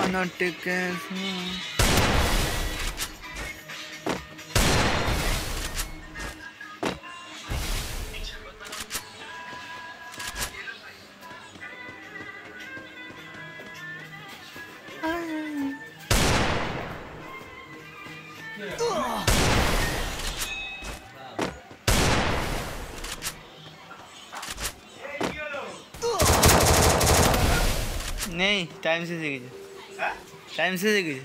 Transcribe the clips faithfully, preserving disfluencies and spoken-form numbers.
not taken. नहीं time से सीखिए टाइम से सीखिए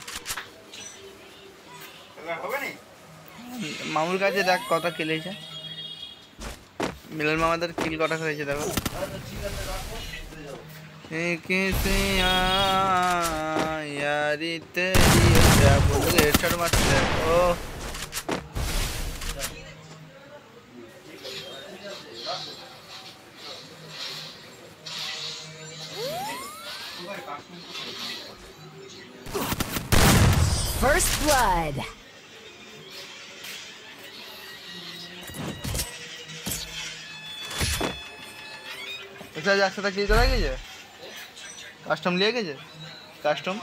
होगा नहीं মামুর কাছে দেখ কত কিল হয়েছে মিলন মামাদের কিল কত হয়েছে দেখো किसी यारी तेरी क्या बोल रहे हेडशॉट मारते ओ First blood. अच्छा जाके तक किल करा गया कस्टम लिया गया कस्टम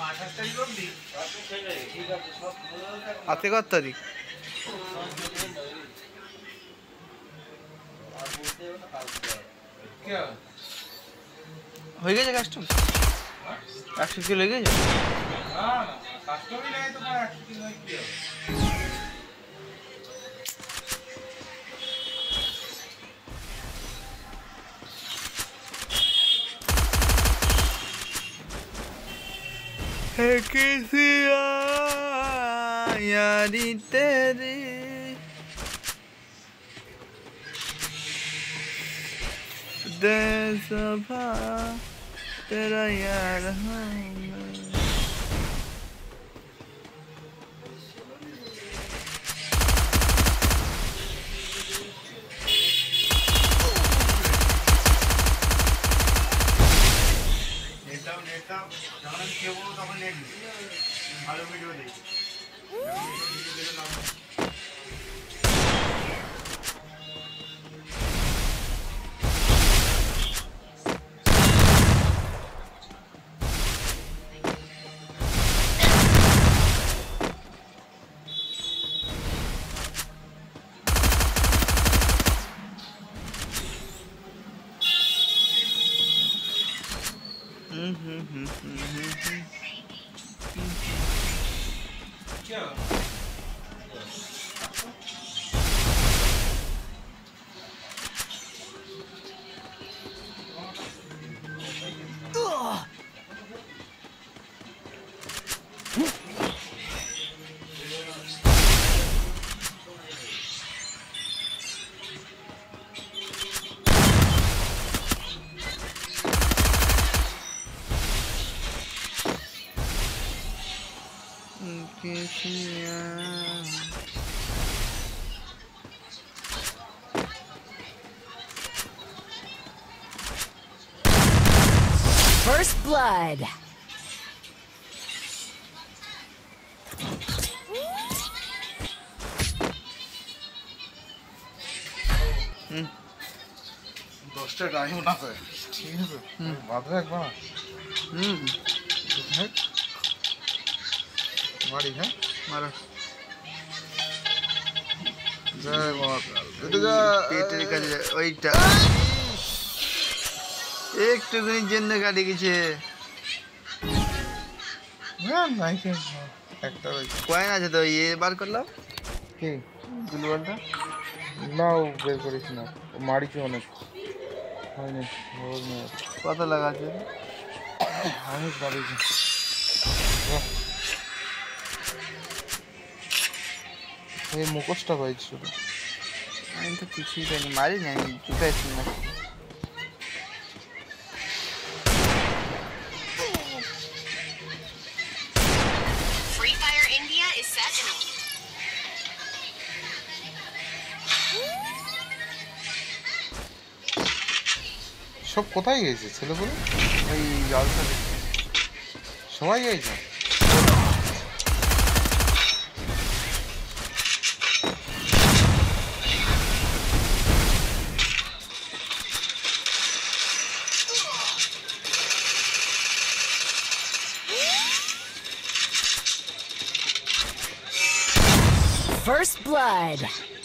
आते कत तारीख क्या हो गया कस्टम कस्टम किल हो गया हां कस्टम ही नहीं तो पर किल नहीं किया किसी यारी तेरी देसभा तेरा यार क्या First blood. Hmm. दोस्ते टाइम उठा से ठीक है हम्म बात है एक बार हम्म है मारी है मारो जय माता इधर पेटेर কাছে ওইটা একটুখানি জেনে কাটি গেছে না নাই কে একটা কয়েন আছে তো এই বার করলাম কি গুলওয়ালটা নাও বের করিস না মারিছে অনেক হয়নি রোজ না কত লাগাছে অনেক মারিছে এই মুখোশটা পাইছি আমি তো কিছুই জানি মারি না আমি চুকাইছি না Free Fire India is set in a সব কোথায় গেছে ছেলেগুলো ওই জলসা সবাই গেছে blood.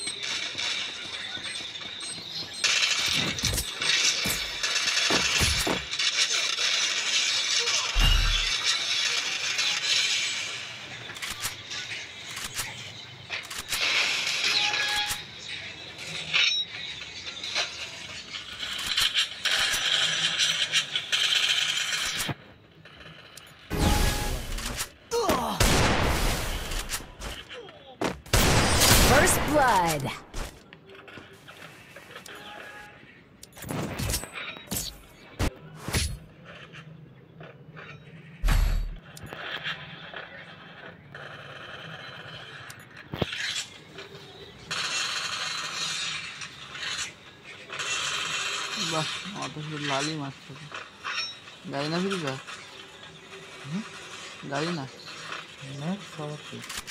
First blood. বাহ, আমার তো শুধু লালই মারছে। গাড়ি না ফিরি গাড়ি না না সব ঠিক